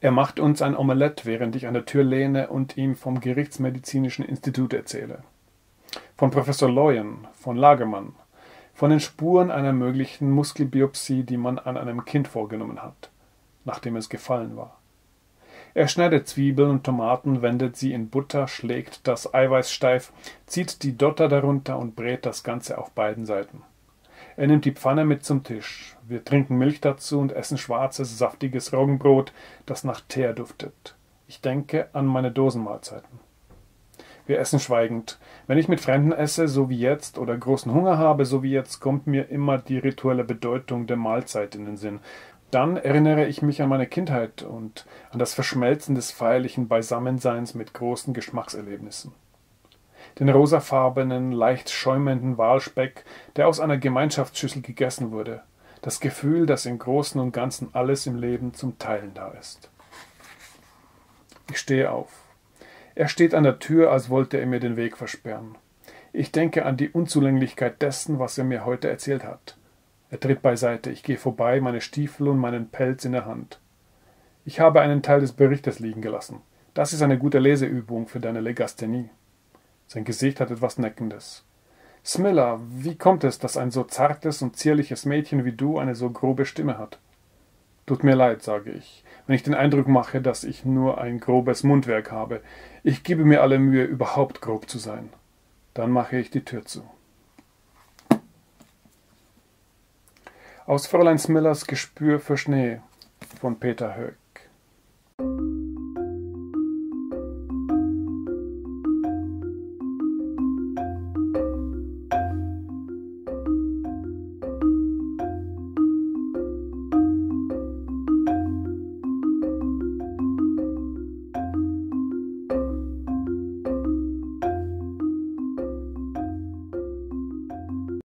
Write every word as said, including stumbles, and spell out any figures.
Er macht uns ein Omelett, während ich an der Tür lehne und ihm vom Gerichtsmedizinischen Institut erzähle. Von Professor Loyen, von Lagermann, von den Spuren einer möglichen Muskelbiopsie, die man an einem Kind vorgenommen hat, nachdem es gefallen war. Er schneidet Zwiebeln und Tomaten, wendet sie in Butter, schlägt das Eiweiß steif, zieht die Dotter darunter und brät das Ganze auf beiden Seiten. Er nimmt die Pfanne mit zum Tisch. Wir trinken Milch dazu und essen schwarzes, saftiges Roggenbrot, das nach Teer duftet. Ich denke an meine Dosenmahlzeiten. Wir essen schweigend. Wenn ich mit Fremden esse, so wie jetzt, oder großen Hunger habe, so wie jetzt, kommt mir immer die rituelle Bedeutung der Mahlzeit in den Sinn. Dann erinnere ich mich an meine Kindheit und an das Verschmelzen des feierlichen Beisammenseins mit großen Geschmackserlebnissen. Den rosafarbenen, leicht schäumenden Walspeck, der aus einer Gemeinschaftsschüssel gegessen wurde. Das Gefühl, dass im Großen und Ganzen alles im Leben zum Teilen da ist. Ich stehe auf. Er steht an der Tür, als wollte er mir den Weg versperren. Ich denke an die Unzulänglichkeit dessen, was er mir heute erzählt hat. Er tritt beiseite. Ich gehe vorbei, meine Stiefel und meinen Pelz in der Hand. Ich habe einen Teil des Berichtes liegen gelassen. Das ist eine gute Leseübung für deine Legasthenie. Sein Gesicht hat etwas Neckendes. Smilla, wie kommt es, dass ein so zartes und zierliches Mädchen wie du eine so grobe Stimme hat? Tut mir leid, sage ich, wenn ich den Eindruck mache, dass ich nur ein grobes Mundwerk habe. Ich gebe mir alle Mühe, überhaupt grob zu sein. Dann mache ich die Tür zu. Aus Fräulein Smillers Gespür für Schnee von Peter Höck.